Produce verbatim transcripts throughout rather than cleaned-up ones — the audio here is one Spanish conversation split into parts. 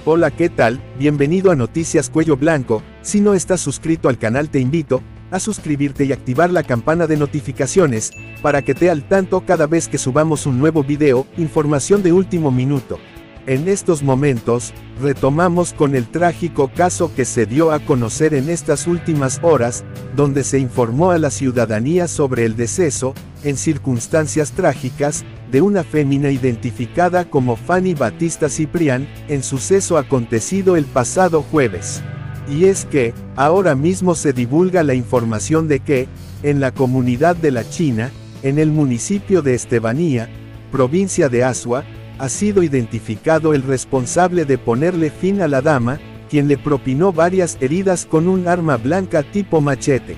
Hola, ¿qué tal? Bienvenido a Noticias Cuello Blanco. Si no estás suscrito al canal, te invito a suscribirte y activar la campana de notificaciones, para que te al tanto cada vez que subamos un nuevo video, información de último minuto. En estos momentos, retomamos con el trágico caso que se dio a conocer en estas últimas horas, donde se informó a la ciudadanía sobre el deceso, en circunstancias trágicas, de una fémina identificada como Fanny Batista Ciprián, en suceso acontecido el pasado jueves. Y es que, ahora mismo se divulga la información de que, en la comunidad de La China, en el municipio de Estebanía, provincia de Azua, ha sido identificado el responsable de ponerle fin a la dama, quien le propinó varias heridas con un arma blanca tipo machete.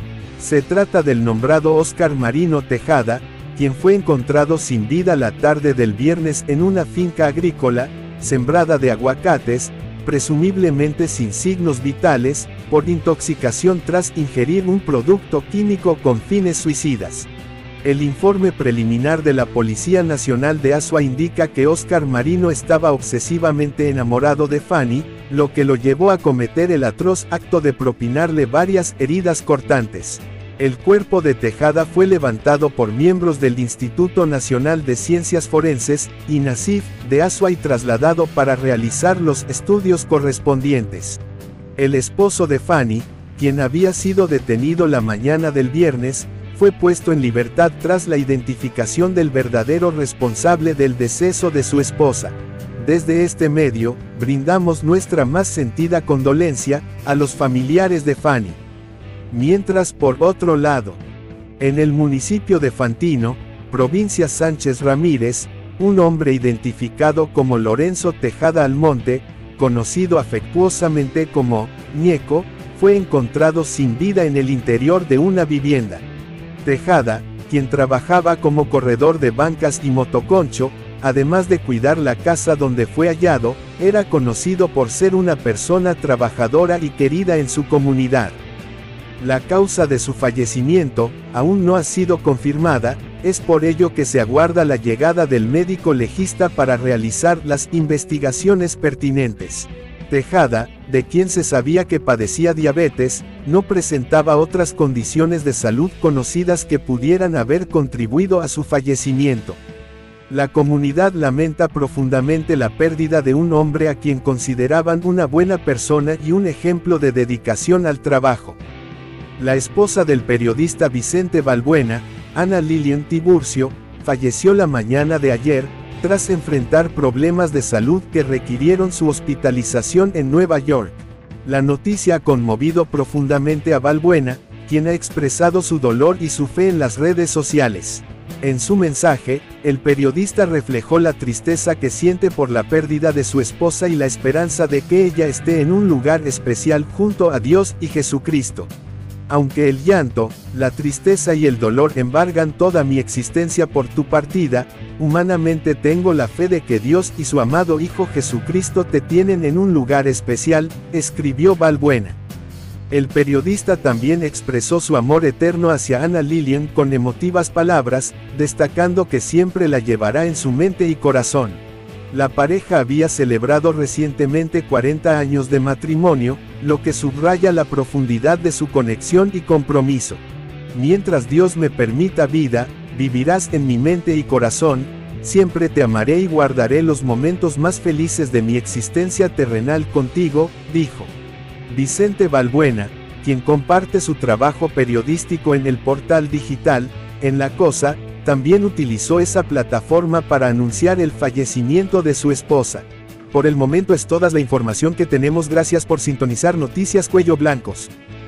Se trata del nombrado Óscar Marino Tejada, quien fue encontrado sin vida la tarde del viernes en una finca agrícola, sembrada de aguacates, presumiblemente sin signos vitales, por intoxicación tras ingerir un producto químico con fines suicidas. El informe preliminar de la Policía Nacional de Azua indica que Óscar Marino estaba obsesivamente enamorado de Fanny, lo que lo llevó a cometer el atroz acto de propinarle varias heridas cortantes. El cuerpo de Tejada fue levantado por miembros del Instituto Nacional de Ciencias Forenses, INACIF, de Azua y trasladado para realizar los estudios correspondientes. El esposo de Fanny, quien había sido detenido la mañana del viernes, fue puesto en libertad tras la identificación del verdadero responsable del deceso de su esposa. Desde este medio, brindamos nuestra más sentida condolencia a los familiares de Fanny. Mientras, por otro lado, en el municipio de Fantino, provincia Sánchez Ramírez, un hombre identificado como Lorenzo Tejada Almonte, conocido afectuosamente como Ñeco, fue encontrado sin vida en el interior de una vivienda. Tejada, quien trabajaba como corredor de bancas y motoconcho, además de cuidar la casa donde fue hallado, era conocido por ser una persona trabajadora y querida en su comunidad. La causa de su fallecimiento aún no ha sido confirmada, es por ello que se aguarda la llegada del médico legista para realizar las investigaciones pertinentes. Tejada, de quien se sabía que padecía diabetes, no presentaba otras condiciones de salud conocidas que pudieran haber contribuido a su fallecimiento. La comunidad lamenta profundamente la pérdida de un hombre a quien consideraban una buena persona y un ejemplo de dedicación al trabajo. La esposa del periodista Vicente Balbuena, Ana Lilian Tiburcio, falleció la mañana de ayer, tras enfrentar problemas de salud que requirieron su hospitalización en Nueva York. La noticia ha conmovido profundamente a Balbuena, quien ha expresado su dolor y su fe en las redes sociales. En su mensaje, el periodista reflejó la tristeza que siente por la pérdida de su esposa y la esperanza de que ella esté en un lugar especial junto a Dios y Jesucristo. Aunque el llanto, la tristeza y el dolor embargan toda mi existencia por tu partida, humanamente tengo la fe de que Dios y su amado Hijo Jesucristo te tienen en un lugar especial, escribió Balbuena. El periodista también expresó su amor eterno hacia Ana Lilian con emotivas palabras, destacando que siempre la llevará en su mente y corazón. La pareja había celebrado recientemente cuarenta años de matrimonio, lo que subraya la profundidad de su conexión y compromiso. Mientras Dios me permita vida, vivirás en mi mente y corazón, siempre te amaré y guardaré los momentos más felices de mi existencia terrenal contigo, dijo. Vicente Balbuena, quien comparte su trabajo periodístico en el portal digital, En la Cosa, también utilizó esa plataforma para anunciar el fallecimiento de su esposa. Por el momento es toda la información que tenemos. Gracias por sintonizar Noticias Cuello Blancos.